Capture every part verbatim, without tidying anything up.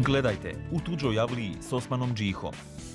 Gledajte U tuđoj avliji s Osmanom Džihom.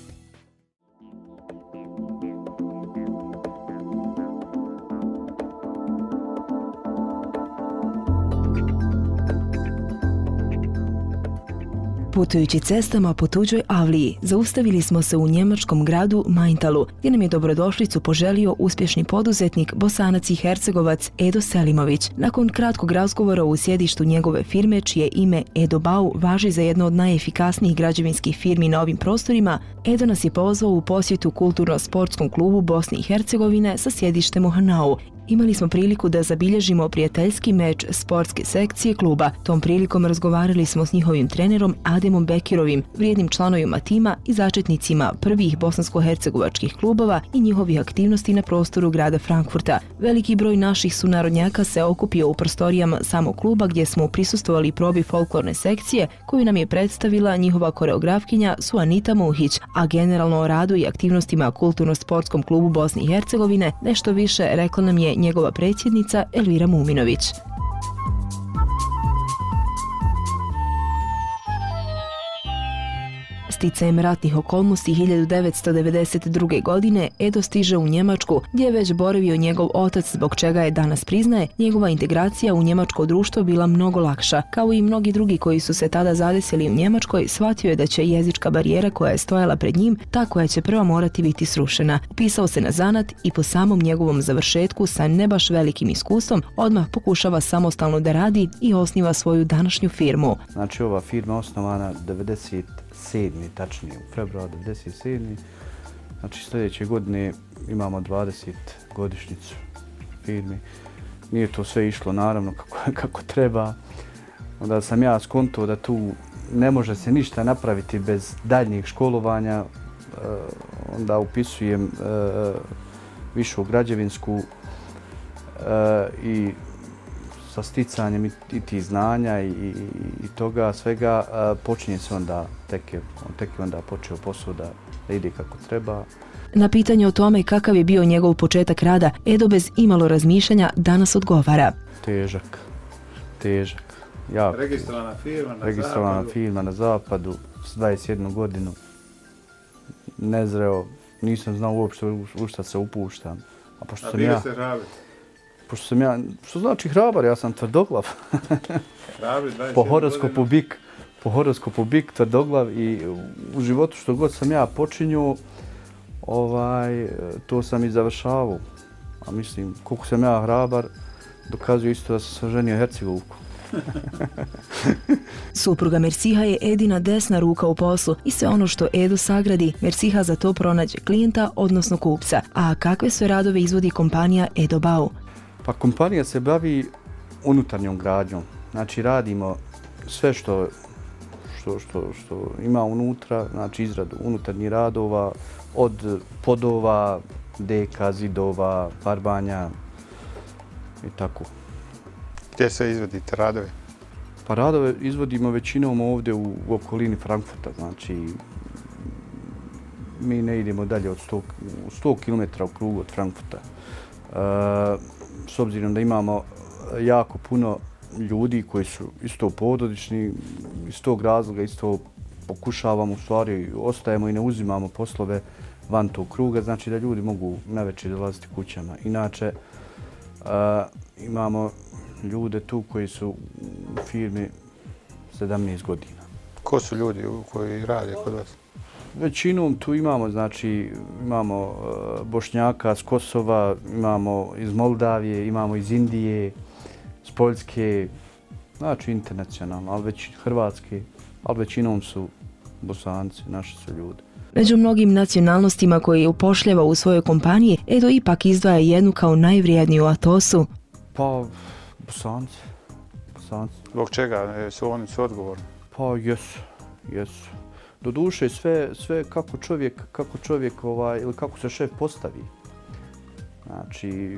Putujući cestama po tuđoj avliji, zaustavili smo se u njemačkom gradu Maintalu, gdje nam je dobrodošlicu poželio uspješni poduzetnik, Bosanac i Hercegovac Edo Selimović. Nakon kratkog razgovora u sjedištu njegove firme, čije ime Edo Bau važi za jedno od najefikasnijih građevinskih firmi na ovim prostorima, Edo nas je pozvao u posjetu kulturno-sportskom klubu Bosne i Hercegovine sa sjedištem u Hanau. Imali smo priliku da zabilježimo prijateljski meč sportske sekcije kluba. Tom prilikom razgovarali smo s njihovim trenerom Ademom Bekirovim, vrijednim članovima tima i začetnicima prvih bosansko-hercegovačkih klubova i njihovih aktivnosti na prostoru grada Frankfurta. Veliki broj naših sunarodnjaka se okupio u prostorijama samog kluba gdje smo prisustvovali probi folklorne sekcije koju nam je predstavila njihova koreografkinja Suanita Muhić, a generalno o radu i aktivnostima kulturno-sportskom klubu Bosne i Hercegovine nešto više rekla nam je njegova predsjednica Elvira Muminović. Sticajem ratnih okolnosti hiljadu devetsto devedeset druge. godine Edo stiže u Njemačku, gdje je već boravio njegov otac, zbog čega je, danas priznaje, njegova integracija u njemačko društvo bila mnogo lakša. Kao i mnogi drugi koji su se tada zadesili u Njemačkoj, shvatio je da će jezička barijera koja je stojala pred njim, ta koja će prva morati biti srušena. Upisao se na zanat i po samom njegovom završetku sa ne baš velikim iskustvom odmah pokušava samostalno da radi i osniva svoju današnju firmu. Znači ova firma je osnovana devedeset sedmi. tačnije u februaru devedeset sedme. Znači sljedeće godine imamo dvadeset godišnjicu firmi. Nije to sve išlo naravno kako, kako treba. Onda sam ja skonto da tu ne može se ništa napraviti bez daljnjeg školovanja. Onda upisujem višu građevinsku i sa sticanjem i tih znanja i, i, i toga svega počinje se onda, tek je, tek je onda počeo posao da, da ide kako treba. Na pitanje o tome kakav je bio njegov početak rada, Edo bez imalo razmišljanja danas odgovara. Težak, težak. Ja, registrovana firma na registrovana zapadu. firma na zapadu s dvadeset jednu godinu. Nezreo, nisam znao uopšte u šta se upuštam. A pošto A sam bili ja... ste hrabi? Pošto sam ja, što znači hrabar, ja sam tvrdoglav. Hrabi, dvadeset po horoskopu godina. bik, po horoskopu bik, tvrdoglav i u životu što god sam ja počinju, ovaj, to sam i završavao. A mislim, koliko sam ja hrabar, dokazuje isto da sam se oženio Hercegovku. Supruga Mersiha je Edina desna ruka u poslu i sve ono što Edo sagradi, Mersiha za to pronađe klijenta, odnosno kupca. A kakve sve radove izvodi kompanija Edo Bau? Pa kompanija se bavi unutarnjom gradnjom. Znači radimo sve što, što, što, što ima unutra, znači izradu unutarnjih radova, od podova, deka, zidova, farbanja i tako. Gdje se izvodite radove? Pa radove izvodimo većinom ovdje u, u okolini Frankfurta, znači mi ne idemo dalje od sto, sto kilometara u krugu od Frankfurta. E, s obzirom da imamo jako puno ljudi koji su isto porodični, iz tog razloga isto pokušavamo, u stvari ostajemo i ne uzimamo poslove van tog kruga, znači da ljudi mogu navečer dolaziti kućama. Inače, uh, imamo ljude tu koji su u firmi sedamnaest godina. Ko su ljudi koji rade kod vas? Većinom tu imamo, znači, imamo uh, Bošnjaka s Kosova, imamo iz Moldavije, imamo iz Indije, s Poljske, znači internacionalno, ali već Hrvatske, ali većinom su Bosanci, naši su ljudi. Među mnogim nacionalnostima koje je upošljava u svojoj kompaniji, Edo ipak izdvaja jednu kao najvrijedniju, a to su... Pa, Bosanci. Bosanci. Zbog čega su oni su odgovorni? Pa, jesu, jesu. Doduše, sve, sve kako čovjek, kako čovjek, ovaj, ili kako se šef postavi. Znači,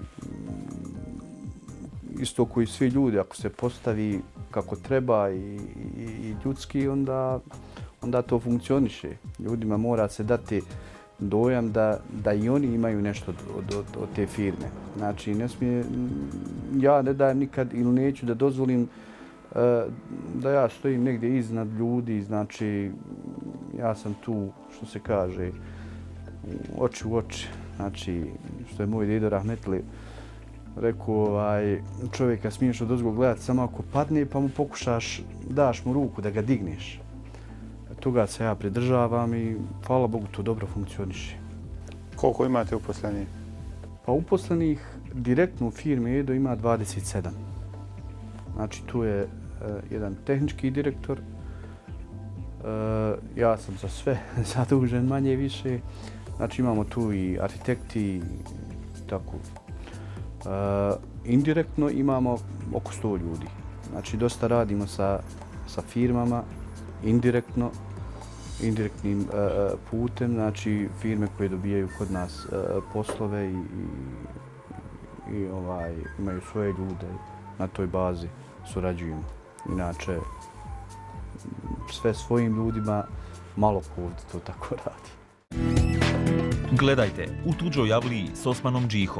isto koji svi ljudi, ako se postavi kako treba i, i, i ljudski, onda, onda to funkcioniše. Ljudima mora se dati dojam da, da i oni imaju nešto od, od, od te firme. Znači, ne smije, ja ne dajem nikad ili neću da dozvolim da ja stojim negdje iznad ljudi, znači ja sam tu, što se kaže, oči u oči. Znači, što je moj dedo Rahmetli rekao, ovaj, čovjeka smiješ odozgo gledati samo ako padne pa mu pokušaš, daš mu ruku da ga digneš. Toga se ja pridržavam i hvala Bogu to dobro funkcioniše. Koliko imate uposlenih? Pa uposlenih direktno u firmi Edo ima dvadeset sedam. Znači tu je uh, jedan tehnički direktor, uh, ja sam za sve zadužen manje više. Znači imamo tu i arhitekti i tako. Uh, indirektno imamo oko sto ljudi. Znači dosta radimo sa, sa firmama, indirektno, indirektnim uh, putem, znači firme koje dobijaju kod nas uh, poslove i, i, i ovaj, imaju svoje ljude na toj bazi, surađujemo. Inače, sve svojim ljudima, malo ko ovdje to tako radi. Gledajte U tuđoj avliji s Osmanom Džihom.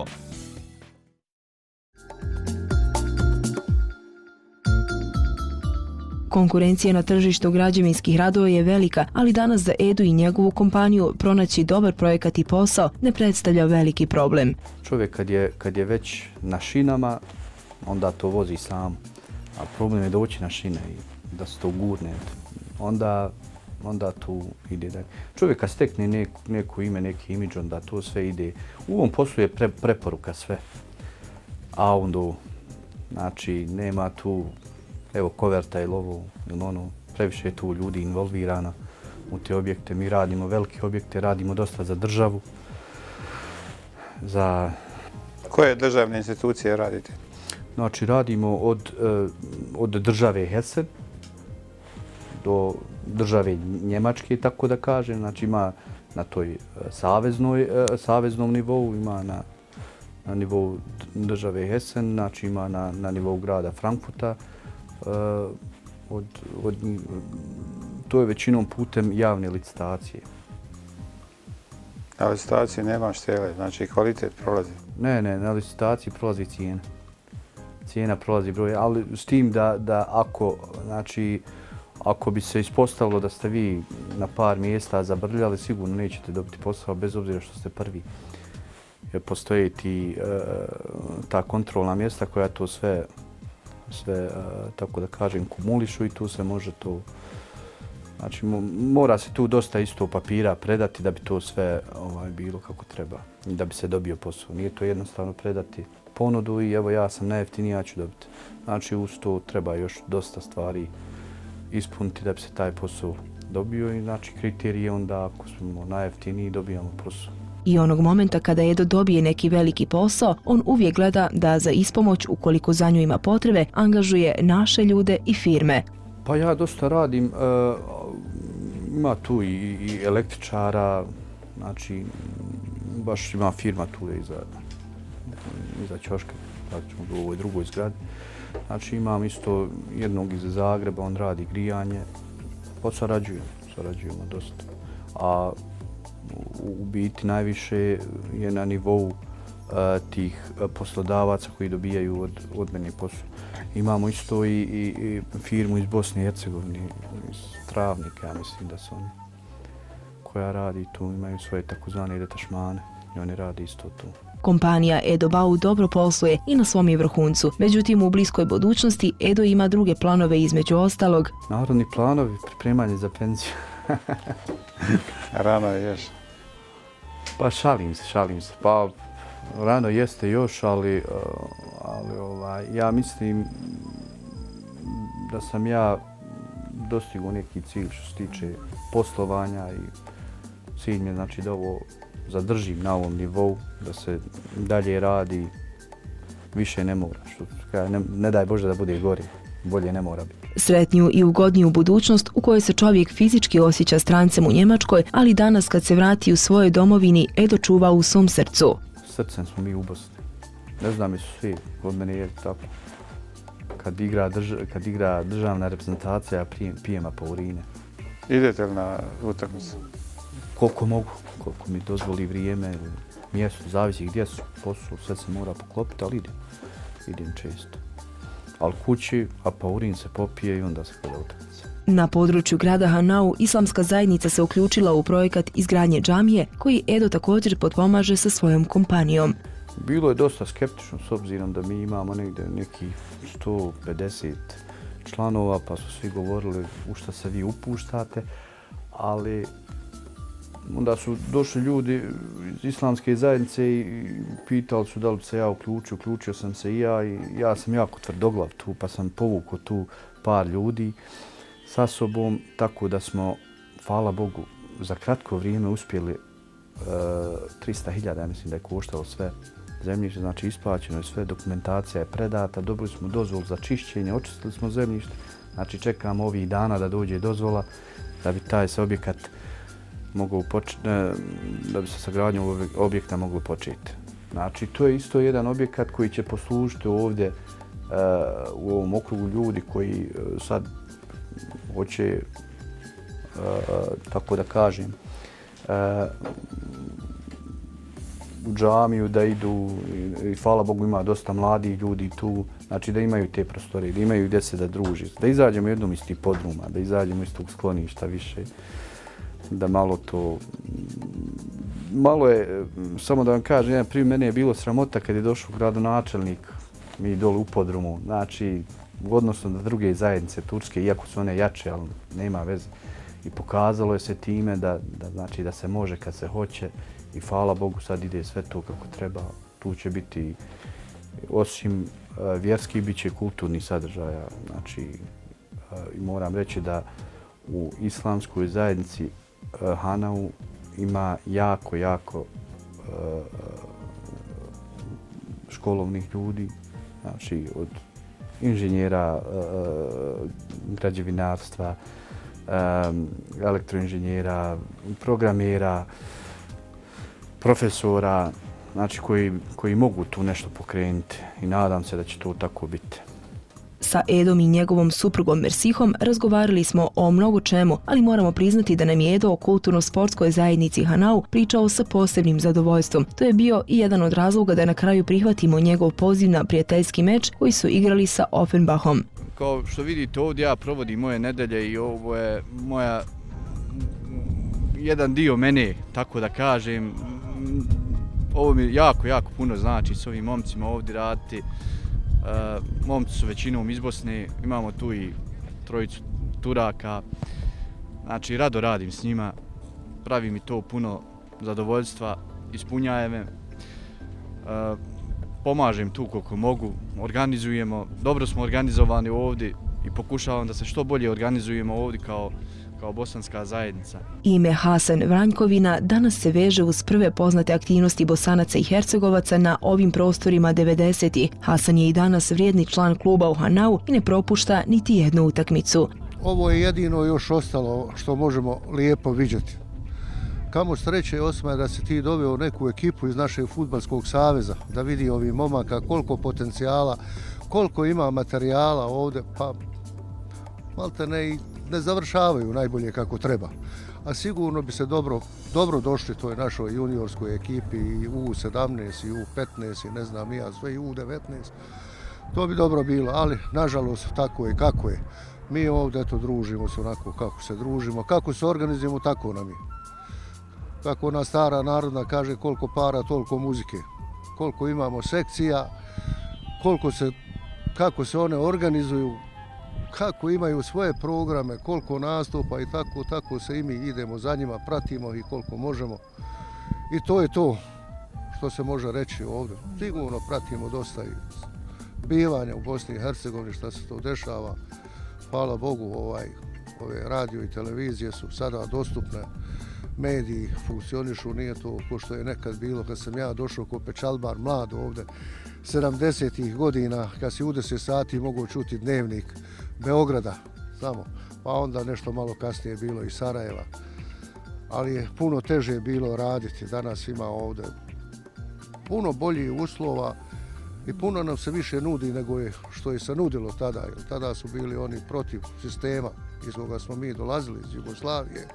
Konkurencija na tržištu građevinskih radova je velika, ali danas za Edu i njegovu kompaniju pronaći dobar projekat i posao ne predstavlja veliki problem. Čovjek kad je, kad je već na šinama, onda to vozi sam. A problem je doći na šine i da se to gurne. Onda, onda tu ide dalje. Čovjek kad stekne neko, neko ime, neki imidž, onda to sve ide. U ovom poslu je pre, preporuka sve. A onda, znači, nema tu evo koverta ili ovo ili ono, previše je tu ljudi involvirana u te objekte. Mi radimo velike objekte, radimo dosta za državu. Za... Koje državne institucije radite? Znači radimo od, od države Hessen do države Njemačke, tako da kažem. Znači ima na toj saveznoj, saveznom nivou, ima na, na nivou države Hessen, znači ima na, na nivou grada Frankfurta. Uh, od, od, to je većinom putem javne licitacije. Na licitaciji nema štele, znači kvalitet prolazi? Ne, ne, na licitaciji prolazi cijena. Cijena prolazi broj, ali s tim da, da ako, znači, ako bi se ispostavilo da ste vi na par mjesta zabrljali, sigurno nećete dobiti posao bez obzira što ste prvi. Jer postoje ti, uh, ta kontrolna mjesta koja to sve sve, tako da kažem, kumulišu i tu se može to... Znači, mora se tu dosta isto papira predati da bi to sve ovaj, bilo kako treba i da bi se dobio posao. Nije to jednostavno predati ponudu i evo ja sam najjeftiniji, ja ću dobiti. Znači, uz to treba još dosta stvari ispuniti da bi se taj posao dobio i znači kriterije onda ako smo najjeftiniji dobijamo posao. I onog momenta kada Edo dobije neki veliki posao, on uvijek gleda da za ispomoć, ukoliko za nju ima potrebe, angažuje naše ljude i firme. Pa ja dosta radim, uh, ima tu i, i električara, znači baš ima firma tu iza, iza ćoške, tako ćemo u ovoj drugoj zgradi. Znači imam isto jednog iz Zagreba, on radi grijanje, pa sarađujemo, sarađujemo dosta. A u biti najviše je na nivou uh, tih poslodavaca koji dobijaju od, od mene posao. Imamo isto i, i, i firmu iz Bosne i Hercegovine, iz Travnika, ja mislim da su oni, koja radi tu, imaju svoje takozvane detašmane i oni radi isto tu. Kompanija Edo Bau dobro posluje i na svom je vrhuncu. Međutim, u bliskoj budućnosti Edo ima druge planove između ostalog. Narodni planovi, pripremanje za penziju. Rano je još. Pa šalim se, šalim se. Pa rano jeste još, ali, ali ovaj, ja mislim da sam ja dostigao neki cilj što se tiče poslovanja i cilj mi je znači da ovo zadržim na ovom nivou, da se dalje radi, više ne mora. Što, ne, ne daj Bože da bude gore, bolje ne mora biti. Sretniju i ugodniju budućnost u kojoj se čovjek fizički osjeća strancem u Njemačkoj, ali danas kad se vrati u svojoj domovini, Edo čuva u svom srcu. Srcem smo mi u Bosni. Ne znam jesu svi, kod mene je tako. Kad igra, drž, kad igra državna reprezentacija, pijem, pijem apaurine. Idete li na utakmicu? Koliko mogu, koliko mi dozvoli vrijeme, mjesto, zavisi gdje su, posao, sve se mora poklopiti, ali idem. Idem često. ali kući, a paurin se popije i onda se gleda utakmica. Na području grada Hanau islamska zajednica se uključila u projekat izgradnje džamije koji Edo također potpomaže sa svojom kompanijom. Bilo je dosta skeptično s obzirom da mi imamo negdje nekih sto pedeset članova, pa su svi govorili u šta se vi upuštate, ali onda su došli ljudi iz islamske zajednice i pitali su da li bi se ja uključio, uključio sam se i ja i ja sam jako tvrdoglav tu, pa sam povukao tu par ljudi sa sobom, tako da smo, hvala Bogu, za kratko vrijeme uspjeli e, trista hiljada, ja mislim da je koštalo sve zemljište, znači isplaćeno je sve, dokumentacija je predata, dobili smo dozvolu za čišćenje, očistili smo zemljište, znači čekamo ovih dana da dođe dozvola da bi taj se objekat mogao početi, da bi se sa gradnjom objekta moglo početi. Znači to je isto jedan objekat koji će poslužiti ovdje uh, u ovom okrugu ljudi koji uh, sad hoće, uh, tako da kažem, uh, u džamiju da idu i, i hvala Bogu ima dosta mladih ljudi tu, znači da imaju te prostore, da imaju gdje se da druži, da izađemo jednom iz tih podruma, da izađemo iz tog skloništa više, da malo to, malo je, samo da vam kažem, jedan primjer, mene je bilo sramota kad je došao gradonačelnik, mi dole u podrumu, znači u odnosu na druge zajednice turske, iako su one jače, ali nema veze. I pokazalo je se time da, da, znači, da se može kad se hoće i hvala Bogu sad ide sve to kako treba. Tu će biti, osim uh, vjerskih, bit će kulturni sadržaja. Znači, uh, i moram reći da u islamskoj zajednici uh, Hanau ima jako, jako uh, školovnih ljudi, znači od inženjera, uh, građevinarstva, um, elektroinženjera, programera, profesora, znači koji, koji mogu tu nešto pokrenuti i nadam se da će to tako biti. Sa Edom i njegovom suprugom Mersihom razgovarali smo o mnogo čemu, ali moramo priznati da nam je Edo o kulturno-sportskoj zajednici Hanau pričao sa posebnim zadovoljstvom. To je bio i jedan od razloga da na kraju prihvatimo njegov poziv na prijateljski meč koji su igrali sa Offenbachom. Kao što vidite ovdje ja provodim moje nedelje i ovo je moja jedan dio mene, tako da kažem. Ovo mi jako, jako puno znači s ovim momcima ovdje raditi. Uh, momci su većinom iz Bosne, imamo tu i trojicu Turaka, znači rado radim s njima, pravi mi to puno zadovoljstva, ispunjaje me, uh, pomažem tu koliko mogu, organizujemo, dobro smo organizovani ovdje i pokušavam da se što bolje organizujemo ovdje kao kao bosanska zajednica. Ime Hasan Vranjkovina danas se veže uz prve poznate aktivnosti Bosanaca i Hercegovaca na ovim prostorima devedesetih. Hasan je i danas vrijedni član kluba u Hanau i ne propušta niti jednu utakmicu. Ovo je jedino još ostalo što možemo lijepo vidjeti. Kamo sreće Osma da se ti doveo neku ekipu iz našeg fudbalskog saveza, da vidi ovih momaka koliko potencijala, koliko ima materijala ovdje, pa malte ne i ne završavaju najbolje kako treba. A sigurno bi se dobro, dobro došli toj našoj juniorskoj ekipi i U sedamnaest i U petnaest i ne znam ja, sve i U devetnaest. To bi dobro bilo, ali nažalost tako je kako je. Mi ovdje eto družimo se onako kako se družimo, kako se organizujemo tako nam je. Kako ona stara narodna kaže koliko para toliko muzike. Koliko imamo sekcija, koliko se, kako se one organizuju, kako imaju svoje programe, koliko nastupa i tako, tako se i mi idemo za njima, pratimo ih koliko možemo. I to je to što se može reći ovdje. Sigurno pratimo dosta i bivanja u Bosni i Hercegovini, što se to dešava. Hvala Bogu, ovaj, ove radio i televizije su sada dostupne, mediji funkcionišu, nije to ko što je nekad bilo kad sam ja došao ko pečalbar mlad ovdje, sedamdesetih godina, kad si u deset sati mogao čuti dnevnik Beograda samo, pa onda nešto malo kasnije bilo i Sarajeva. Ali je puno teže bilo raditi, danas ima ovdje puno boljih uslova i puno nam se više nudi nego je što je se nudilo tada. Tada su bili oni protiv sistema iz koga smo mi dolazili, iz Jugoslavije.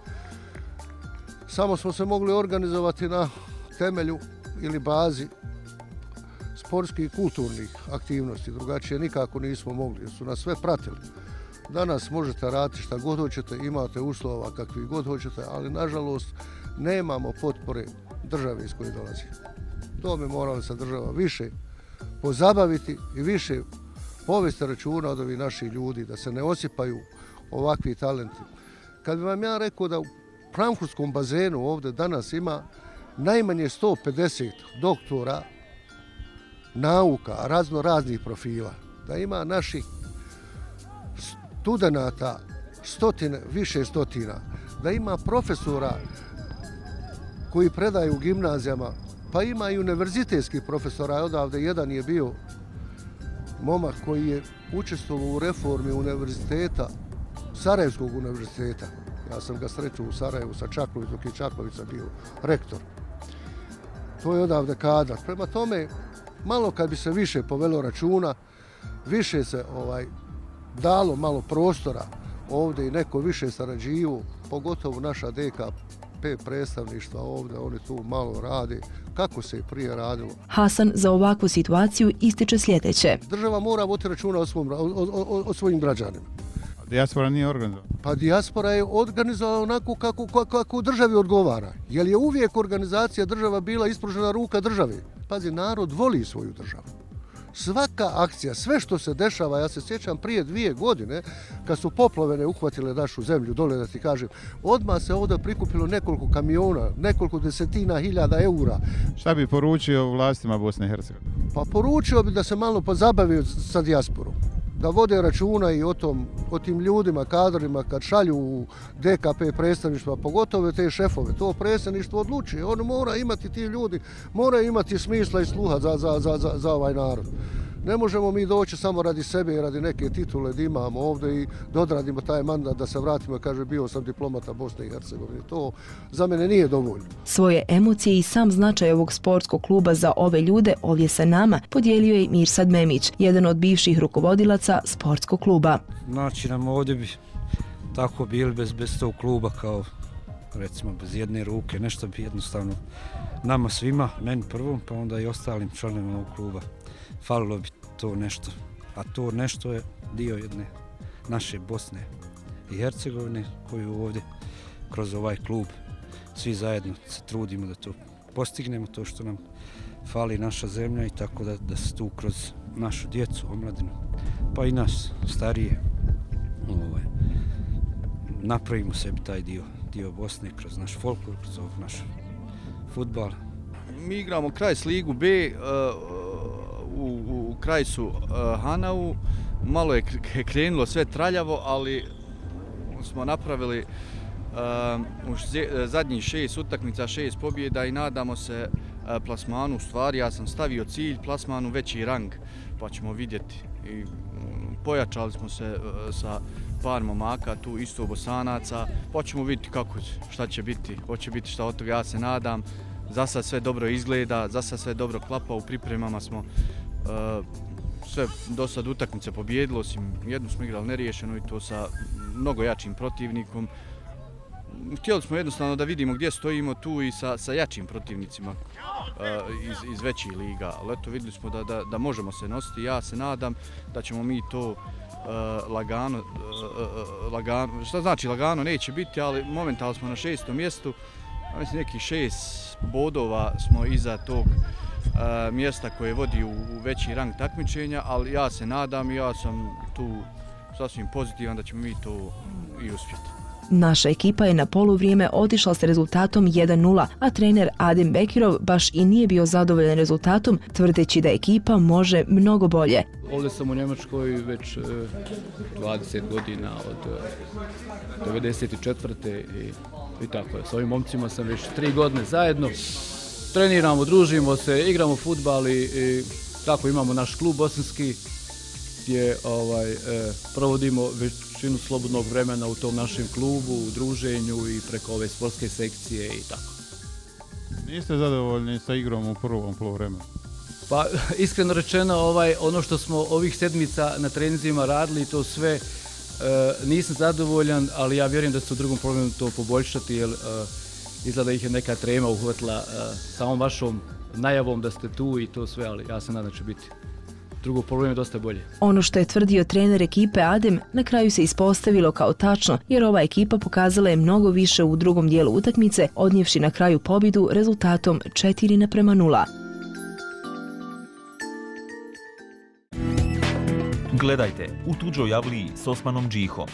Samo smo se mogli organizovati na temelju ili bazi sportskih i kulturnih aktivnosti. Drugačije nikako nismo mogli, jer su nas sve pratili. Danas možete raditi šta god hoćete, imate uslova kakvi god hoćete, ali nažalost nemamo potpore države iz koje dolazi. To bi morala se država više pozabaviti i više povesti računa od ovih naših ljudi, da se ne osipaju ovakvi talenti. Kad bi vam ja rekao da u frankfurtskom bazenu ovdje danas ima najmanje sto pedeset doktora nauka, razno raznih profila, da ima naših studenata stotine, više stotina, da ima profesora koji predaju u gimnazijama, pa ima i univerzitetskih profesora. Odavde jedan je bio momak koji je učestvovao u reformi univerziteta, Sarajevskog univerziteta. Ja sam ga srećao u Sarajevu sa Čakovicom, dok je Čakovica bio rektor. To je odavde kadar. Prema tome, malo kad bi se više povelo računa, više se ovaj, dalo malo prostora ovdje i neko više sarađivo, pogotovo naša D K P predstavništva ovdje, oni tu malo rade, kako se i prije radilo. Hasan za ovakvu situaciju ističe sljedeće. Država mora voditi računa o, svom, o, o, o svojim građanima. Dijaspora nije organizovala? Pa dijaspora je organizovala onako kako, kako, kako u državi odgovara. Jer je uvijek organizacija država bila ispružena ruka državi. Pazi, narod voli svoju državu. Svaka akcija, sve što se dešava, ja se sjećam prije dvije godine, kad su poplavene uhvatile našu zemlju, dole da ti kažem, odmah se ovdje prikupilo nekoliko kamiona, nekoliko desetina hiljada eura. Šta bi poručio vlastima Bosne i Hercegovine? Pa poručio bi da se malo pozabavio sa dijasporom. Da vode računa i o, tom, o tim ljudima, kadrima, kad šalju u D K P predstavništva, pogotovo te šefove, to predstavništvo odlučuje. On mora imati, ti ljudi, mora imati smisla i sluha za, za, za, za, za ovaj narod. Ne možemo mi doći samo radi sebe i radi neke titule da imamo ovdje i da odradimo taj mandat, da se vratimo i kaže bio sam diplomata Bosne i Hercegovine. To za mene nije dovoljno. Svoje emocije i sam značaj ovog sportskog kluba za ove ljude ovdje sa nama podijelio je Mirsad Memić, jedan od bivših rukovodilaca sportskog kluba. Znači nam ovdje bi tako bili bez, bez tog kluba kao recimo bez jedne ruke, nešto bi jednostavno nama svima, meni prvom pa onda i ostalim članovima ovog kluba. Falilo bi to nešto, a to nešto je dio jedne naše Bosne i Hercegovine koju ovdje kroz ovaj klub svi zajedno se trudimo da to postignemo, to što nam fali naša zemlja i tako da, da se tu kroz našu djecu, omladinu, pa i nas starije ovaj, napravimo sebi taj dio, dio Bosne kroz naš folklor, kroz ovog naš fudbal. Mi igramo Krajs ligu B, uh, u, u Krajsu uh, Hanau. Malo je krenulo sve traljavo, ali smo napravili uh, u zadnjih šest utakmica, šest pobjeda i nadamo se uh, plasmanu. U stvari, ja sam stavio cilj plasmanu veći rang, pa ćemo vidjeti. I, um, pojačali smo se uh, sa par momaka, tu isto Bosanaca, pa ćemo vidjeti kako, šta će biti, hoće biti šta od toga, ja se nadam. Za sad sve dobro izgleda, za sad sve dobro klapa, u pripremama smo uh, sve do sad utakmice pobjedilo, osim jednu smo igrali neriješeno i to sa mnogo jačim protivnikom. Htjeli smo jednostavno da vidimo gdje stojimo tu i sa, sa jačim protivnicima uh, iz, iz većih liga, ali eto vidjeli smo da, da, da možemo se nositi. Ja se nadam da ćemo mi to uh, lagano, uh, lagano, šta znači lagano neće biti, ali momentalno smo na šestom mjestu. Mislim, nekih šest bodova smo iza tog uh, mjesta koje vodi u, u veći rang takmičenja, ali ja se nadam i ja sam tu sasvim pozitivan da ćemo mi to i uspjeti. Naša ekipa je na poluvrijeme otišla s rezultatom jedan nula, a trener Adem Bekirov baš i nije bio zadovoljan rezultatom, tvrdeći da ekipa može mnogo bolje. Ovdje sam u Njemačkoj već dvadeset godina, od devedeset četvrte i I tako je, s ovim momcima sam već tri godine zajedno, treniramo, družimo se, igramo fudbal i, i tako imamo naš klub bosanski gdje ovaj, e, provodimo većinu slobodnog vremena u tom našem klubu, u druženju i preko ove sportske sekcije i tako. Niste zadovoljni sa igrom u prvom poluvremenu? Pa iskreno rečeno, ovaj, ono što smo ovih sedmica na treninzima radili, to sve Uh, nisam zadovoljan, ali ja vjerujem da se u drugom poluvremenu to poboljšati, jer uh, izgleda ih je neka trema uhvatila uh, samom vašom najavom da ste tu i to sve, ali ja se nadam da će biti drugo polovreme dosta bolje. Ono što je tvrdio trener ekipe Adem, na kraju se ispostavilo kao tačno, jer ova ekipa pokazala je mnogo više u drugom dijelu utakmice, odnijevši na kraju pobjedu rezultatom četiri naprema nula. Gledajte U tuđoj avliji s Osmanom Džihom.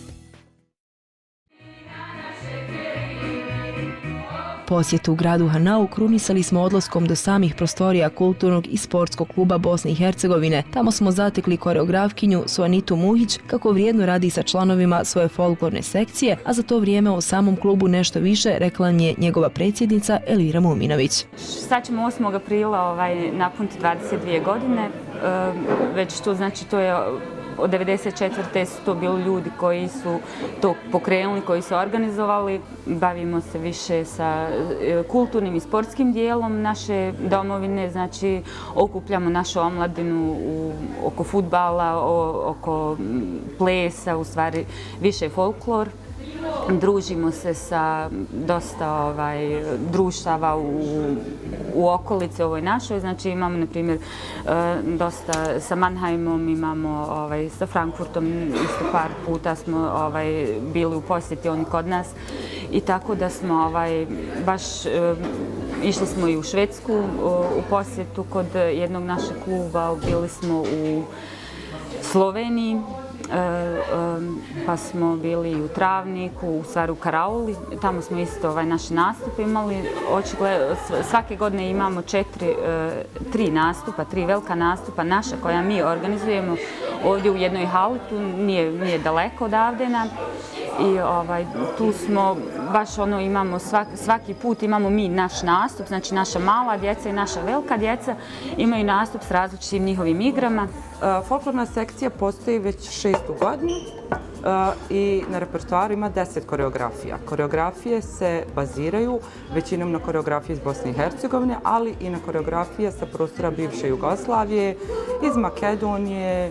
Posjetu u gradu Hanau krunisali smo odlaskom do samih prostorija kulturnog i sportskog kluba Bosne i Hercegovine. Tamo smo zatekli koreografkinju Suanitu Muhić kako vrijedno radi sa članovima svoje folklorne sekcije, a za to vrijeme o samom klubu nešto više rekla je njegova predsjednica Elvira Muminović. Sad ćemo osmog aprila ovaj, napuniti dvadeset dvije godine, e, već to znači to je od devedeset četvrte su to bili ljudi koji su to pokrenuli, koji su organizovali. Bavimo se više sa kulturnim i sportskim dijelom naše domovine, znači okupljamo našu omladinu u, oko fudbala, o, oko plesa, u stvari više folklor. Družimo se sa dosta ovaj, društava u, u okolici ovoj našoj, znači imamo na primjer dosta sa Mannheimom, imamo ovaj, sa Frankfurtom, isto par puta smo ovaj, bili u posjeti oni kod nas i tako da smo ovaj, baš išli smo i u Švedsku u posjetu kod jednog našeg kluba, bili smo u Sloveniji, pa smo bili i u Travniku, u stvari u Karauli, tamo smo isto ovaj, naš nastup imali. Očigledno, svake godine imamo četiri, tri nastupa, tri velika nastupa naša koja mi organizujemo ovdje u jednoj hali, tu nije, nije daleko odavde nam. I ovaj, tu smo, baš ono imamo, svaki, svaki put imamo mi naš nastup, znači naša mala djeca i naša velika djeca imaju nastup s različitim njihovim igrama. Folklorna sekcija postoji već šestu godinu i na repertoaru ima deset koreografija. Koreografije se baziraju većinom na koreografije iz Bosne i Hercegovine, ali i na koreografije sa prostora bivše Jugoslavije, iz Makedonije,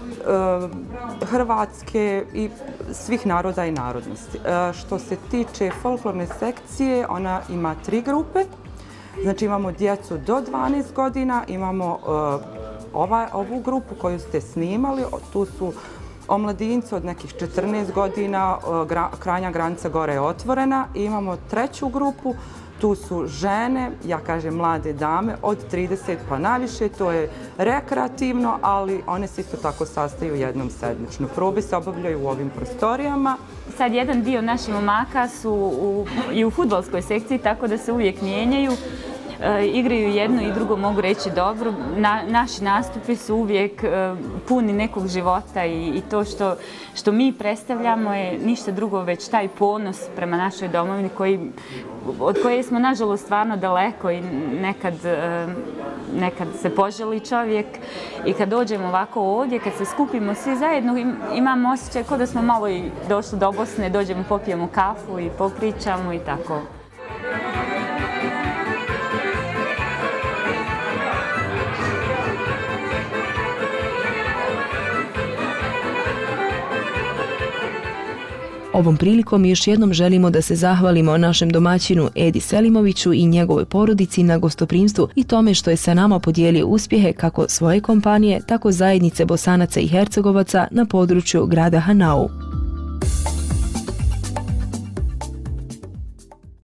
Hrvatske i svih naroda i narodnosti. Što se tiče folklorne sekcije, ona ima tri grupe. Znači imamo djecu do dvanaest godina, imamo ova, ovu grupu koju ste snimali, tu su omladinci od nekih četrnaest godina, gra, krajnja granica gore je otvorena. I imamo treću grupu, tu su žene, ja kažem mlade dame, od trideset pa naviše, to je rekreativno, ali one se isto tako sastaju jednom sedmično. Probe se obavljaju u ovim prostorijama. Sad jedan dio naših momaka su u, i u fudbalskoj sekciji, tako da se uvijek mijenjaju. E, igraju jedno i drugo, mogu reći dobro. Na, naši nastupi su uvijek e, puni nekog života i, i to što, što mi predstavljamo je ništa drugo već taj ponos prema našoj domovini koji, od koje smo nažalost stvarno daleko i nekad, e, nekad se poželi čovjek i kad dođemo ovako ovdje, kad se skupimo svi zajedno, im, imamo osjećaj kao da smo malo i došli do Bosne, dođemo, popijemo kafu i popričamo i tako. Ovom prilikom još jednom želimo da se zahvalimo našem domaćinu Edi Selimoviću i njegovoj porodici na gostoprimstvu i tome što je sa nama podijelio uspjehe kako svoje kompanije, tako zajednice Bosanaca i Hercegovaca na području grada Hanau.